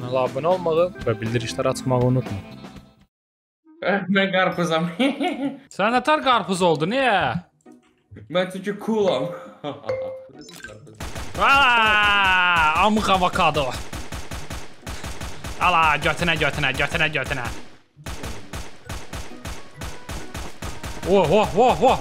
kanala abunə olmağı və bildirişləri açmağı unutma. Mən qarpızam. Sən nətər qarpız oldu, niyə? Mən çünki coolam. Amıq avokado. Ala, götünə. Oh.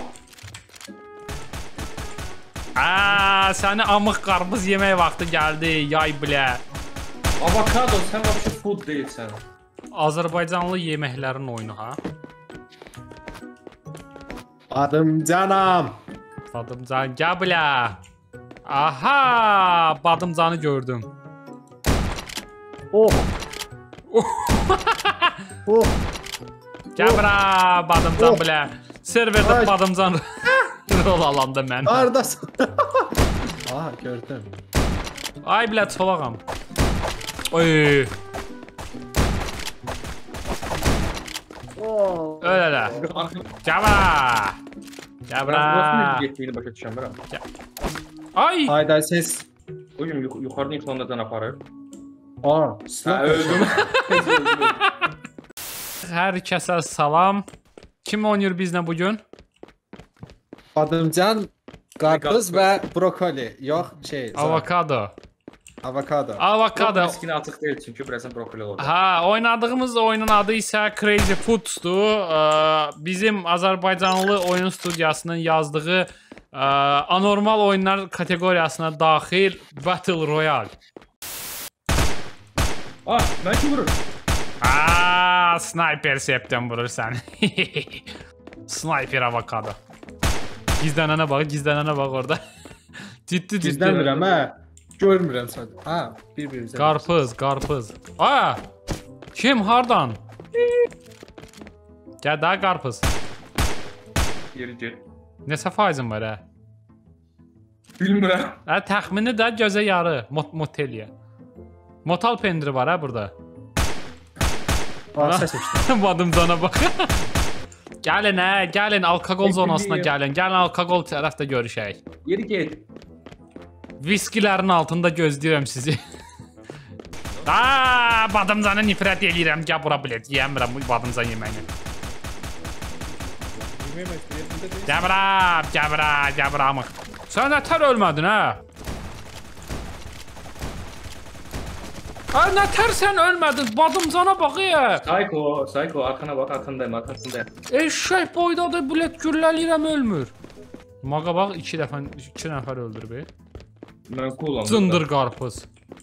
Səni amıq qarpız yemək vaxtı gəldi, yay bilə. Avokado, sən vəbşi food deyilsən. Azərbaycanlı yeməklərin oyunu, ha? Badımcanam. Badımcan, gəl bilə. Aha, badımcanı gördüm. Oh. Gəl bura, badımcan bilə. Serverdə badımcan rol alanda mən. Haradasın? Aha, gördüm. Ay bilə, çolağam. Oy. Öyle. Gəl bura. Getdiyini başa düşəmirəm. Ay. Hayda ses. Bugün yuxarıdan yıxılandan aparır. Öldüm. Hər kəsə salam. Kim oynayır bizlə bugün? Badımcan, qarpız və brokoli. Yox, Avokado. Avokado. Riskini açıq deyil çünki birazdan brokoli olur. Ha, oynadığımız oyunun adı isə Crazy Foods'dur. Bizim Azərbaycanlı oyun studiyasının yazdığı anormal oyunlar kateqoriyasına daxil Battle Royale. Mən kim vurur? Sniper sepdən vurur səni. Sniper avokado. Gizlənənə bax orada. Ciddi. Gizlənmirəm, görmürəm sən. Bir-birimizə. Qarpız. Kim, hardan? Gəl daha qarpız. Yeri. Neçə faizin var, Bilmirəm. Təxmini də gözə yarı, motelyə. Motal pendiri var, burada. Səs eşitdim. Badımcana bax. Gəlin, alkoqol zonasına gəlin. Gəlin, alkoqol tərəfdə görüşək. Yeri get. Viskilərin altında gözləyirəm sizi. Badımcana nifrət eləyirəm. Gəl bura bilet, yeyəmirəm bu badımcan yeməyini. Gəl bura, amıq. Sən nətər ölmədin, Nətər sən ölmədin, badımcana bax, Psycho, arxana bax, arxandayım. Eşşək boydadır, bilet gülləliyirəm, ölmür. Mağa bax, 2 nəfər öldür, Mən coolam. Cındır qarpız.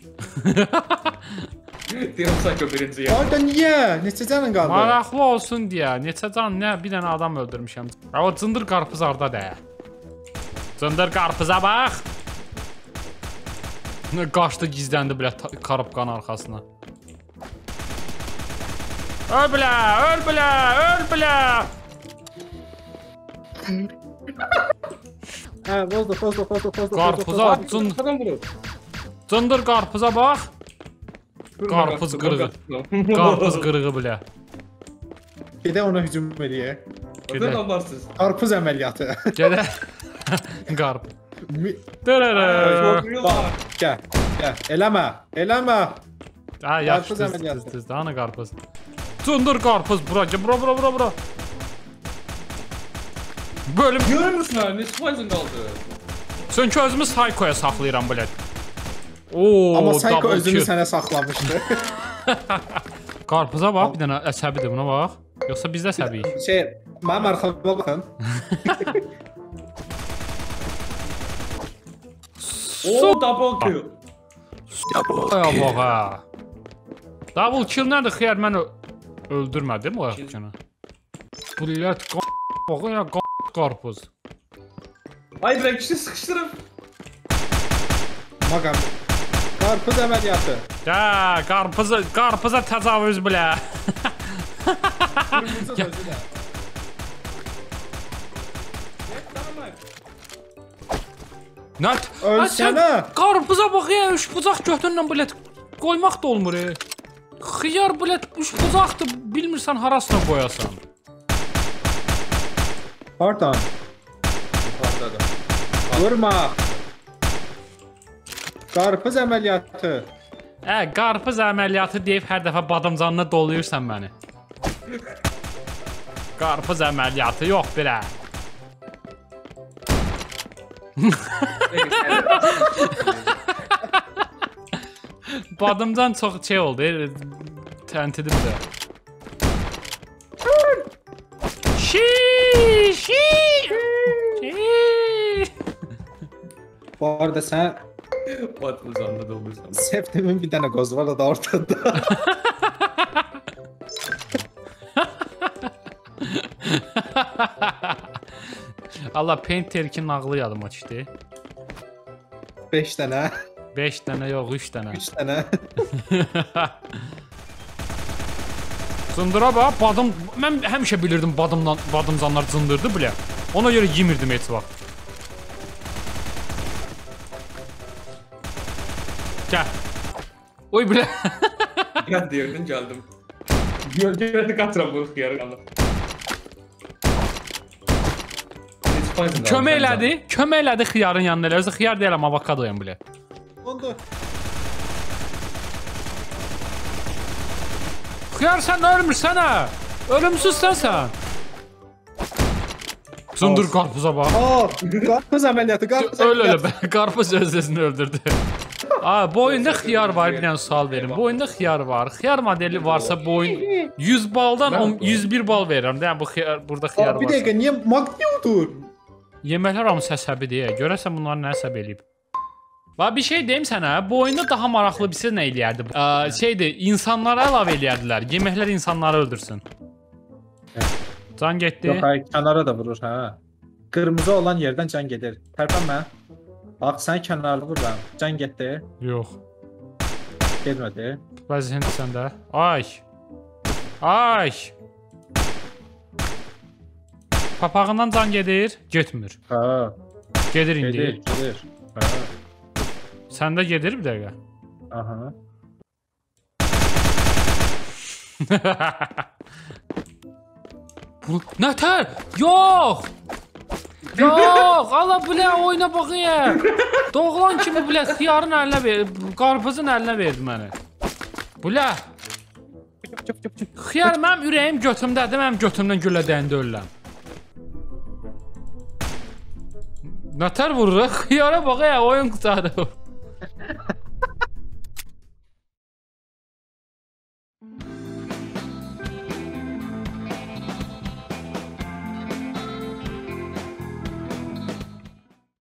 Deyirəm Psycho birinci yer. Orada niyə? Neçə canın qaldı? Maraqlı olsun deyə, neçə can, bir dənə adam öldürmüşəm. O cındır qarpız arda deyə. Cındır qarpıza bax. Qaçdı, gizləndi bilə karıbqanın arxasına. Öl bilə. Pozdu. Qarpıza, cındır qarpıza bax. Qarpız qırığı bilə. Gedə ona hücum eləyək. Sən anlarsınız. Qarpız əməliyyatı. Gedə. Qarp. Gəl. Eləmə. Yaxşı, düz, hanı qarpız? Cındır qarpız, bura. Bölüm. Görmürsən, neçə faizin qaldı? Çünki özümü Psycho'ya saxlayıram, bilət. Amma Psycho özünü sənə saxlamışdı. Qarpıza bax, bir dənə əsəbidir, buna bax. Yoxsa biz də əsəbiyik. Mənim arxama baxın. Double kill. Double kill nədir, xiyər, mən öldürmədim o yaxçını. Bilət, qarpız. Ay, bir kişi sıxışdırım. Maqam. Qarpız əməliyyatı. Qarpıza təcavüz bilə. Nət? Ölsənə. Qarpıza bax, üç bucaq götünlə bilət qoymaq da olmur. Xiyar bilət üç bucaqdır, bilmirsən harasına qoyasan. Hardan? Vurma. Qarpız əməliyyatı. Qarpız əməliyyatı deyib hər dəfə badımcanına doluyursan məni. Qarpız əməliyyatı yox birə. Badımcan çox şey oldu, təntidim də. Bu arada sən Patlıcanlı da olursan. Septimin bir dənə qozu var da ortada. Allah Penterkin nağlı yadıma düşdü. 5 dənə. 5 dənə yox, 3 dənə. 3 dənə. Cındıra bax, badım. Mən həmişə bilirdim badımcanlar cındırdı bilə. Ona görə yemirdim heç vaxt. Gəl. Oy bilə. Gəl deyirdin, gəldim. Gölgədə qatıram bu xiyarı qalır. Kömək elədi xiyarın yanına elə. Özü xiyar deyiləm, avokadoyam bilə. Ondu. Xiyar sən ölmürsən hə? Ölümsüzsən sən. Cındır qarpuza bax. Qarpız əməliyyatı, qarpız əməliyyatı. Öyle qarpız öz-özünü öldürdü. Bu oyunda xiyar var, bir dənə sual verin. Bu oyunda xiyar var. Xiyar modeli varsa bu oyun 100 baldan 101 bal verirəm. Deyəm bu xiyar, burada xiyar var. Bir dəqiqə, niyə Magniudur? Yeməklər hamısı əsəbidir. Görəsən bunlar nə əsəb eləyib? Bir şey deyim sənə, bu oyunda daha maraqlı bir şey nə eləyərdi? Şeydir, insanlara əlavə eləyərdilər. Yeməklər insanları öldürsün. Can getdi. Yox, hayır, kənara da vurur, hə. Qırmızı olan yerdən can gedir. Tərpənmə. Bax, sən kənarda vururam. Can getdi. Yox. Getmədi. Vəziyyəndə səndə. Ay. Ay. Papağından can gedir, getmir. Hə. Gedir indi. Gedir. Hə. Səndə gedir bir dəqiqə. Aha. Nətər? Yox! Yox! Allah bilə oyuna baxıyım. Doğulan kimi bilə xiyarın əlinə verdi, qarpızın əlinə verdi məni. Bilə. Xiyar mənim ürəyim götümdədir, mənim götümdən güllə dəyəndə ölürəm. Nətər vurur? Xiyara bax ya, oyun qurtardı.